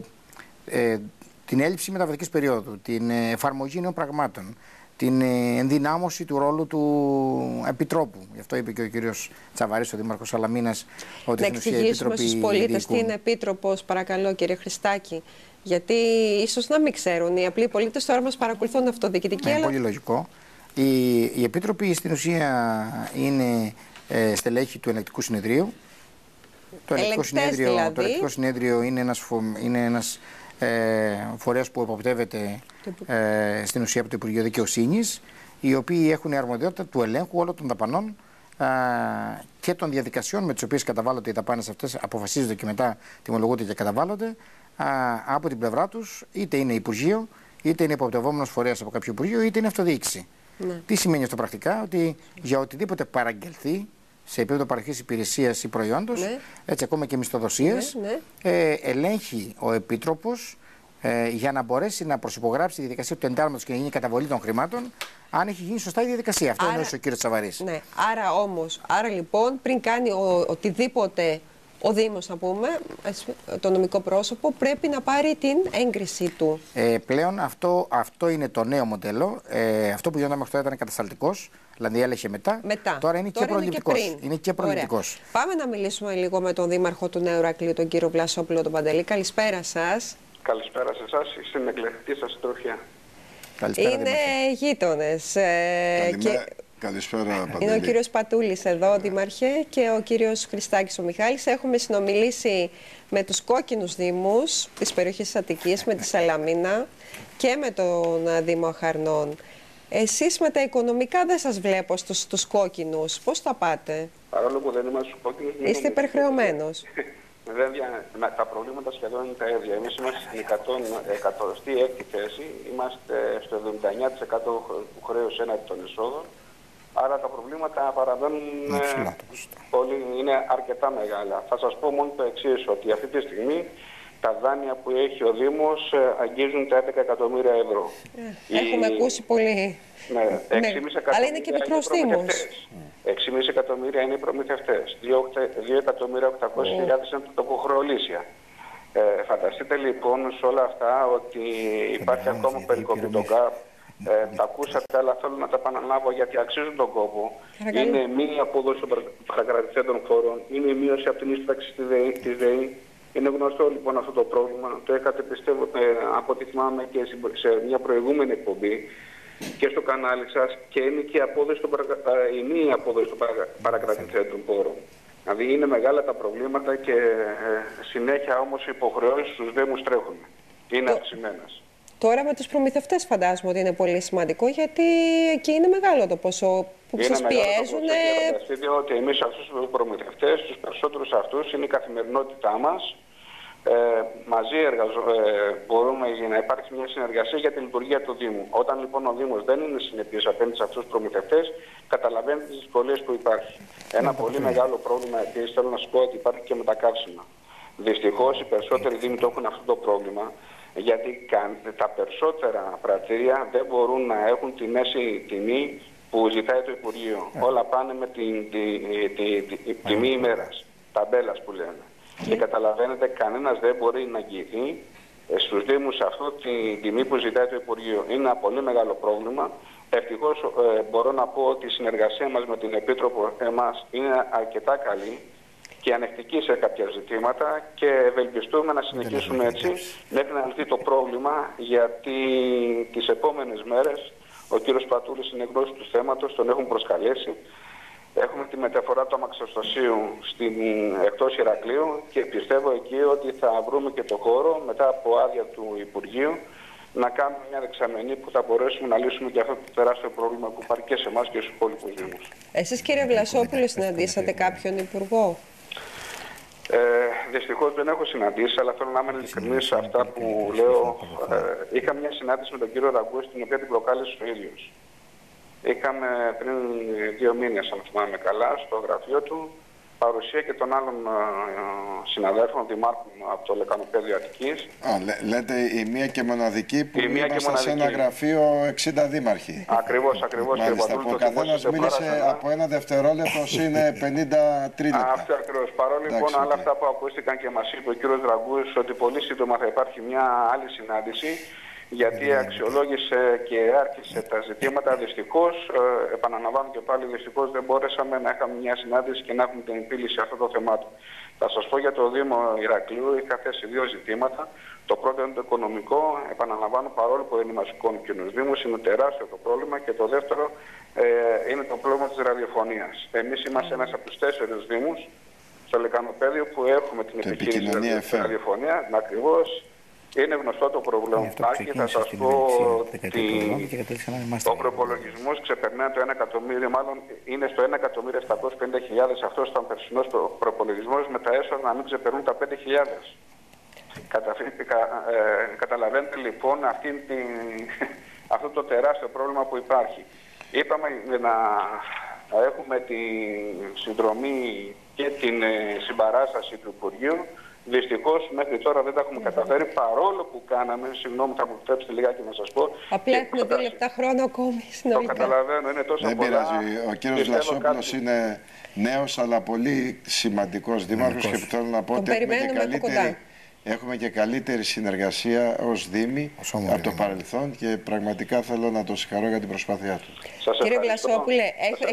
την έλλειψη μεταβατικής περίοδου, την εφαρμογή νέων πραγμάτων, την ενδυνάμωση του ρόλου του Επιτρόπου. Γι' αυτό είπε και ο κύριος Τσαβαρής, ο Δήμαρχος Σαλαμίνας, ότι να εξηγήσουμε στους πολίτες τι είναι Επίτροπος, παρακαλώ κύριε Χριστάκη. Γιατί ίσως να μην ξέρουν. Οι απλοί πολίτες τώρα μας παρακολουθούν αυτοδιοικητική. Είναι πολύ λογικό. Οι Επίτροποι στην ουσία είναι στελέχη του Ελεκτικού Συνεδρίου. Το Ελεκτικό Συνέδριο είναι ένας φορέας που εποπτεύεται στην ουσία από το Υπουργείο Δικαιοσύνης, οι οποίοι έχουν αρμοδιότητα του ελέγχου όλων των δαπανών και των διαδικασιών με τις οποίες καταβάλλονται οι δαπάνες αυτές, αποφασίζονται και μετά τιμολογούνται και καταβάλλονται από την πλευρά τους, είτε είναι Υπουργείο, είτε είναι υποπτευόμενος φορέας από κάποιο Υπουργείο, είτε είναι αυτοδιοίκηση. Ναι. Τι σημαίνει αυτό πρακτικά? Ότι για οτιδήποτε παραγγελθεί σε επίπεδο παροχής υπηρεσίας ή προϊόντος, ναι, έτσι ακόμα και μισθοδοσίας, ναι, ελέγχει ο Επίτροπος για να μπορέσει να προσυπογράψει τη διαδικασία του εντάλματος και να γίνει η καταβολή των χρημάτων, αν έχει γίνει σωστά η διαδικασία. Αυτό εννοούσε ο κύριος Τσαβαρής. Ναι. Άρα λοιπόν, πριν κάνει οτιδήποτε ο Δήμος, να πούμε, το νομικό πρόσωπο, πρέπει να πάρει την έγκρισή του. Πλέον αυτό είναι το νέο μοντέλο. Αυτό που γινόταν μέχρι τώρα ήταν κατασταλτικός, δηλαδή έλεγχε μετά. Τώρα είναι και προληπτικός. Είναι και προληπτικός. Πάμε να μιλήσουμε λίγο με τον Δήμαρχο του Νέου Ηρακλείου, τον κύριο Βλασόπουλο τον Παντελή. Καλησπέρα σας. Καλησπέρα σε εσάς, στην εκλεκτή σας συντροφιά. Είναι γείτονες. Καλησπέρα, Παντελή. Είναι ο κύριος Πατούλης εδώ, Δήμαρχε, και ο κύριος Χριστάκης ο Μιχάλης. Έχουμε συνομιλήσει με τους κόκκινους δήμους της περιοχής της Αττικής, με τη Σαλαμίνα και με τον Δήμο Αχαρνών. Εσείς με τα οικονομικά δεν σας βλέπω στους κόκκινους. Πώς θα πάτε? Παρόλο που δεν είμαστε στους κόκκινους... Είστε υπερχρεωμένος. Τα προβλήματα σχεδόν είναι τα ίδια. Εμείς είμαστε στην 106η θέση, είμαστε στο 79% του χρέους έναντι των εισόδων. Άρα τα προβλήματα παραμένουν είναι αρκετά μεγάλα. Θα σας πω μόνο το εξής, ότι αυτή τη στιγμή τα δάνεια που έχει ο Δήμος αγγίζουν τα 11 εκατομμύρια ευρώ. Έχουμε ακούσει πολύ. Ναι, 6,5 εκατομμύρια. Αλλά είναι και μικρός Δήμος. 6,5 εκατομμύρια είναι οι προμηθευτές. 2.800.000 είναι το τοκοχρεωλήσια. Φανταστείτε λοιπόν σε όλα αυτά ότι υπάρχει ακόμα περικοπή των ΚΑΠ. Τα ακούσατε, αλλά θέλω να τα επαναλάβω γιατί αξίζουν τον κόπο. Είναι μη απόδοση των παρακρατηθέντων χώρων, είναι η μείωση από την ίσπραξη της ΔΕΗ. Είναι γνωστό λοιπόν αυτό το πρόβλημα. Το είχατε, πιστεύω, από ό,τι θυμάμαι και σε μια προηγούμενη εκπομπή και στο κανάλι σας, και είναι και η μη απόδοση των παρακρατηθέντων χώρων. Δηλαδή είναι μεγάλα τα προβλήματα και συνέχεια όμως οι υποχρεώσεις στους Δήμους τρέχουν. Είναι αυξημένες. Τώρα με τους προμηθευτές φαντάζομαι ότι είναι πολύ σημαντικό, γιατί εκεί είναι μεγάλο το ποσό που σας πιέζουν. Φανταστείτε ότι εμείς αυτούς τους προμηθευτές, τους περισσότερους αυτούς, είναι η καθημερινότητά μας. Μαζί μπορούμε να υπάρξει μια συνεργασία για τη λειτουργία του Δήμου. Όταν λοιπόν ο Δήμος δεν είναι συνεπής απέναντι σε αυτούς τους προμηθευτές, καταλαβαίνετε τις δυσκολίες που υπάρχει. Ένα πολύ μεγάλο πρόβλημα επίσης, θέλω να σου πω, ότι υπάρχει και με τα καύσιμα. Δυστυχώς οι περισσότεροι Δήμοι το έχουν αυτό το πρόβλημα. Γιατί τα περισσότερα πρατήρια δεν μπορούν να έχουν τη μέση τιμή που ζητάει το Υπουργείο. Όλα πάνε με την τιμή ημέρας, ταμπέλας που λένε. Και καταλαβαίνετε, κανένας δεν μπορεί να αγγιηθεί στους Δήμους αυτό την τιμή που ζητάει το Υπουργείο. Είναι ένα πολύ μεγάλο πρόβλημα. Ευτυχώς μπορώ να πω ότι η συνεργασία μας με την Επίτροπο εμάς είναι αρκετά καλή και ανεκτική σε κάποια ζητήματα, και ευελπιστούμε να συνεχίσουμε έτσι μέχρι να λυθεί το πρόβλημα, γιατί τις επόμενες μέρες ο κύριος Πατούλης είναι γνώση του θέματος, τον έχουν προσκαλέσει. Έχουμε τη μεταφορά του αμαξοστοσίου εκτός Ηρακλείου και πιστεύω εκεί ότι θα βρούμε και το χώρο μετά από άδεια του Υπουργείου να κάνουμε μια δεξαμενή που θα μπορέσουμε να λύσουμε και αυτό το τεράστιο πρόβλημα που υπάρχει και σε εμάς και στους υπόλοιπους δήμους. Εσείς, κύριε Βλασόπουλο, συναντήσατε κάποιον υπουργό? Δυστυχώς δεν έχω συναντήσει, αλλά θέλω να είμαι ειλικρινής σε αυτά που λέω. Είχα μια συνάντηση με τον κύριο Ραγκούση, την οποία την προκάλεσε ο ίδιος. Είχαμε πριν 2 μήνες, αν θυμάμαι καλά, στο γραφείο του, παρουσία και των άλλων συναδέλφων δημάρχων από το Λεκανοπέδιο Αττικής. Λέτε η μία και μοναδική που ήμασταν σε ένα γραφείο 60 δήμαρχοι. Ακριβώς. Μάλιστα, που ο καθένας μίλησε από 1 δευτερόλεπτο είναι 53 λεπτά. Αυτό ακριβώς. Παρόλο λοιπόν όλα αυτά που ακούστηκαν και μας είπε ο κύριος Ραγκούης ότι πολύ σύντομα θα υπάρχει μια άλλη συνάντηση, γιατί αξιολόγησε και άρχισε τα ζητήματα. Δυστυχώς, επαναλαμβάνω και πάλι, δυστυχώς δεν μπόρεσαμε να είχαμε μια συνάντηση και να έχουμε την επίλυση αυτών των θεμάτων. Θα σας πω για το Δήμο Ηρακλείου, είχα θέσει 2 ζητήματα. Το πρώτο είναι το οικονομικό. Επαναλαμβάνω, παρόλο που δεν είμαστε οικονομικούς δήμους, είναι τεράστιο το πρόβλημα. Και το δεύτερο είναι το πρόβλημα της ραδιοφωνίας. Εμείς είμαστε ένας από τους 4 δήμους στο Λεκανοπέδιο που έχουμε την επιχείρηση ραδιοφωνία. Ακριβώς. Είναι γνωστό το πρόβλημα που υπάρχει. Θα σας πω ότι ο προϋπολογισμός ξεπερνάει το 1 εκατομμύριο, μάλλον είναι στο 1.750.000. Αυτός ήταν ο περσινός προϋπολογισμός, με τα έσοδα να μην ξεπερνούν τα 5.000. Καταλαβαίνετε λοιπόν αυτό το τεράστιο πρόβλημα που υπάρχει. Είπαμε να έχουμε τη συνδρομή και την συμπαράσταση του Υπουργείου. Δυστυχώς μέχρι τώρα δεν τα έχουμε καταφέρει, παρόλο που κάναμε. Συγγνώμη, θα μου επιτρέψετε λιγάκι να σας πω. Απλά έχουμε 2 λεπτά χρόνο ακόμη. Το καταλαβαίνω, είναι τόσο δεν πολλά. Πειράζει. Ο κύριος Βλασόπουλος είναι νέος αλλά πολύ σημαντικός δήμαρχος και θέλω να πω ότι έχουμε και καλύτερη συνεργασία ως Δήμοι από το παρελθόν και πραγματικά θέλω να το συγχαρώ για την προσπάθειά του. Κύριε Βλασόπουλε,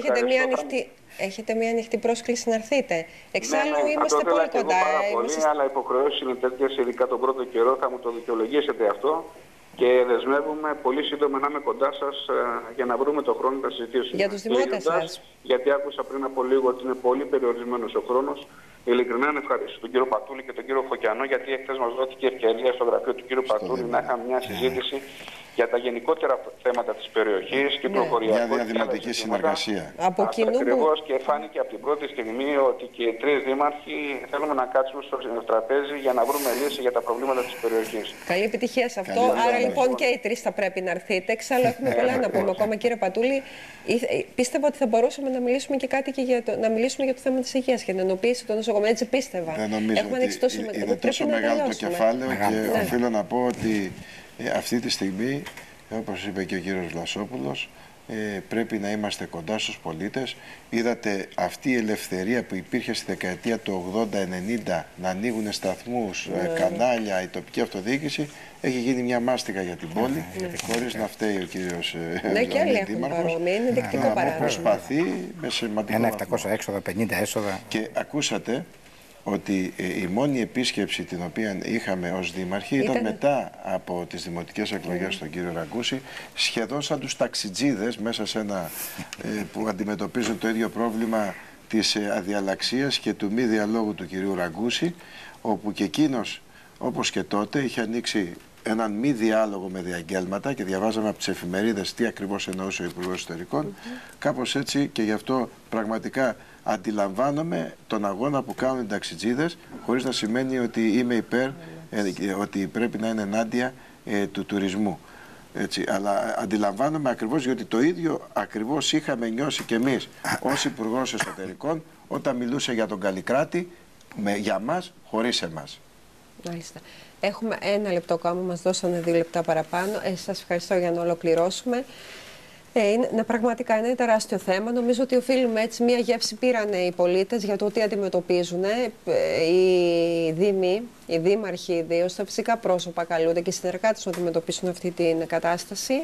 έχετε μια ανοιχτή πρόσκληση να έρθετε? Εξάλλου είμαστε πολύ κοντά. Αλλά οι υποχρεώσεις είναι τέτοιες, ειδικά τον πρώτο καιρό, θα μου το δικαιολογήσετε αυτό. Και δεσμεύουμε πολύ σύντομα να είμαι κοντά σας για να βρούμε το χρόνο να συζητήσουμε. Για τους δημότες σας. Γιατί άκουσα πριν από λίγο ότι είναι πολύ περιορισμένος ο χρόνος. Ειλικρινά να ευχαριστήσω τον κύριο Πατούλη και τον κύριο Φωκιανό, γιατί εχθές μας δόθηκε ευκαιρία στο γραφείο του κύριου Πατούλη να είχαμε μια συζήτηση για τα γενικότερα θέματα της περιοχής και προχωριακή. Μια διαδηματική συνεργασία. Από κοινού. Ακριβώς, και φάνηκε από την πρώτη στιγμή ότι και οι 3 δήμαρχοι θέλουμε να κάτσουμε στο τραπέζι για να βρούμε λύση για τα προβλήματα της περιοχής. Καλή επιτυχία σε αυτό. Άρα λοιπόν και οι 3 θα πρέπει να έρθετε. Εξάλλου έχουμε πολλά να πούμε ακόμα, κύριε Πατούλη. Πίστευα ότι θα μπορούσαμε να μιλήσουμε και κάτι και να μιλήσουμε για το θέμα της υγείας και την ενοποίηση των νοσοκομείων. Έτσι πίστευα. Δεν νομίζω ότι είναι τόσο μεγάλο το κεφάλαιο και οφείλω να πω ότι αυτή τη στιγμή, όπως είπε και ο κύριος Βλασόπουλος, πρέπει να είμαστε κοντά στους πολίτες. Είδατε αυτή η ελευθερία που υπήρχε στη δεκαετία του 80-90 να ανοίγουν σταθμούς, κανάλια, η τοπική αυτοδιοίκηση, έχει γίνει μια μάστιγα για την πόλη, χωρίς να φταίει ο κύριος Δήμαρχος. Είναι δεικτικό παράδειγμα. Προσπαθεί με σημαντικό βαθμό. 1.700 έξοδα, 50 έσοδα. Και ακούσατε ότι η μόνη επίσκεψη την οποία είχαμε ως δήμαρχοι ήταν μετά από τις δημοτικές εκλογές στον κύριο Ραγκούση, σχεδόν σαν τους ταξιτζίδες μέσα σε ένα που αντιμετωπίζουν το ίδιο πρόβλημα της αδιαλαξίας και του μη διαλόγου του κυρίου Ραγκούση, όπου και εκείνος, όπως και τότε, είχε ανοίξει έναν μη διάλογο με διαγγέλματα και διαβάζαμε από τις εφημερίδες τι ακριβώς εννοούσε ο Υπουργός Εσωτερικών. Κάπως έτσι, και γι' αυτό πραγματικά αντιλαμβάνομαι τον αγώνα που κάνουν οι ταξιτζίδες, χωρίς να σημαίνει ότι είμαι υπέρ, ότι πρέπει να είναι ενάντια του τουρισμού. Έτσι, αλλά αντιλαμβάνομαι ακριβώς, γιατί το ίδιο ακριβώς είχαμε νιώσει κι εμείς ως Υπουργός Εσωτερικών όταν μιλούσε για τον Καλλικράτη, για μας, χωρίς εμάς. Μάλιστα. Έχουμε 1 λεπτό ακόμα, μας δώσανε 2 λεπτά παραπάνω. Σας ευχαριστώ για να ολοκληρώσουμε. Πραγματικά είναι ένα τεράστιο θέμα. Νομίζω ότι οφείλουμε έτσι, μία γεύση πήραν οι πολίτες για το τι αντιμετωπίζουν. Οι δήμοι, οι δήμαρχοι ιδίως, τα φυσικά πρόσωπα καλούνται και οι συνεργάτες να αντιμετωπίσουν αυτή την κατάσταση.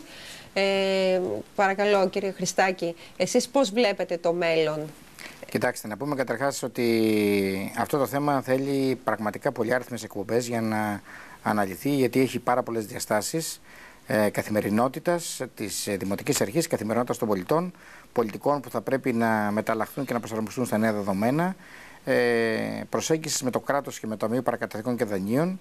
Παρακαλώ, κύριε Χριστάκη, εσείς πώς βλέπετε το μέλλον? Κοιτάξτε, να πούμε καταρχάς ότι αυτό το θέμα θέλει πραγματικά πολυάριθμες εκπομπές για να αναλυθεί, γιατί έχει πάρα πολλές διαστάσεις καθημερινότητας της Δημοτικής Αρχής, καθημερινότητας των πολιτών, πολιτικών που θα πρέπει να μεταλλαχθούν και να προσαρμοστούν στα νέα δεδομένα, προσέγγισης με το κράτος και με το Ταμείο Παρακαταθήκων και Δανείων,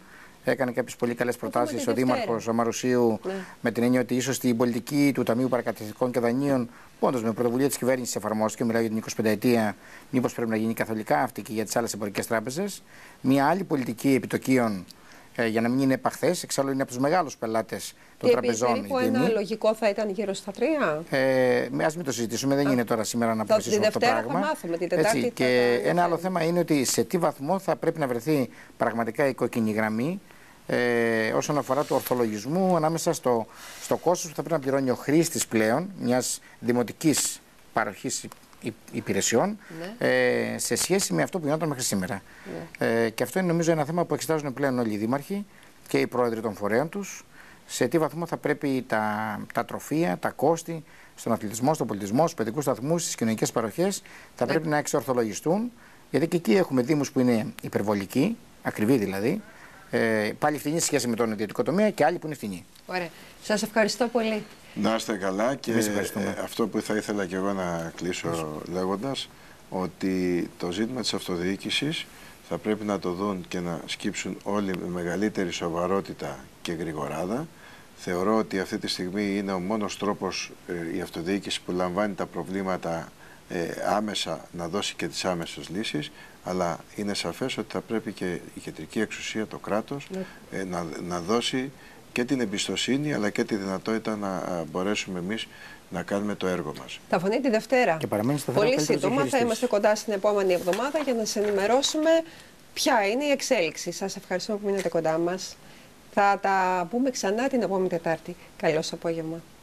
Έκανε κάποιες πολύ καλές προτάσεις ο Δήμαρχος Μαρουσίου, με την έννοια ότι ίσως την πολιτική του Ταμείου Παρακαταθήκων και Δανείων, που όντως με πρωτοβουλία της κυβέρνησης εφαρμόστηκε, μιλάω για την 25ετία, μήπως πρέπει να γίνει καθολικά αυτή και για τις άλλες εμπορικές τράπεζες. Μια άλλη πολιτική επιτοκίων, για να μην είναι επαχθές, εξάλλου είναι από τους μεγάλους πελάτες των τραπεζών. Περίπου ένα λογικό θα ήταν γύρω στα 3. Ας μην το συζητήσουμε, δεν είναι τώρα σήμερα να αποφασίσουμε αυτό το πράγμα. Θα μάθουμε, την Τετάρτη. Και ένα άλλο θέμα είναι ότι σε τι βαθμό θα πρέπει να βρεθεί πραγματικά η κόκκινη γραμμή όσον αφορά του ορθολογισμού ανάμεσα στο κόστος που θα πρέπει να πληρώνει ο χρήστης πλέον μιας δημοτικής παροχής υπηρεσιών σε σχέση με αυτό που γινόταν μέχρι σήμερα. Και αυτό είναι νομίζω ένα θέμα που εξετάζουν πλέον όλοι οι δήμαρχοι και οι πρόεδροι των φορέων τους. Σε τι βαθμό θα πρέπει τα τροφεία, τα κόστη στον αθλητισμό, στον πολιτισμό, στους παιδικούς σταθμούς, στις κοινωνικές παροχές θα πρέπει να εξορθολογιστούν, γιατί και εκεί έχουμε δήμους που είναι υπερβολικοί, ακριβοί δηλαδή, πάλι φθηνή σε σχέση με τον ιδιωτικό τομέα και άλλοι που είναι φθηνοί. Ωραία. Σας ευχαριστώ πολύ. Να είστε καλά και αυτό που θα ήθελα και εγώ να κλείσω λέγοντας ότι το ζήτημα της αυτοδιοίκησης θα πρέπει να το δουν και να σκύψουν όλοι με μεγαλύτερη σοβαρότητα και γρηγοράδα. Θεωρώ ότι αυτή τη στιγμή είναι ο μόνος τρόπος η αυτοδιοίκηση που λαμβάνει τα προβλήματα άμεσα να δώσει και τις άμεσες λύσεις, αλλά είναι σαφές ότι θα πρέπει και η κεντρική εξουσία, το κράτος, να δώσει και την εμπιστοσύνη αλλά και τη δυνατότητα να μπορέσουμε εμείς να κάνουμε το έργο μας. Θα φανεί τη Δευτέρα. Και πολύ σύντομα θα είμαστε κοντά στην επόμενη εβδομάδα για να σας ενημερώσουμε ποια είναι η εξέλιξη. Σας ευχαριστώ που μείνετε κοντά μας. Θα τα πούμε ξανά την επόμενη Τετάρτη. Καλώς απόγευμα.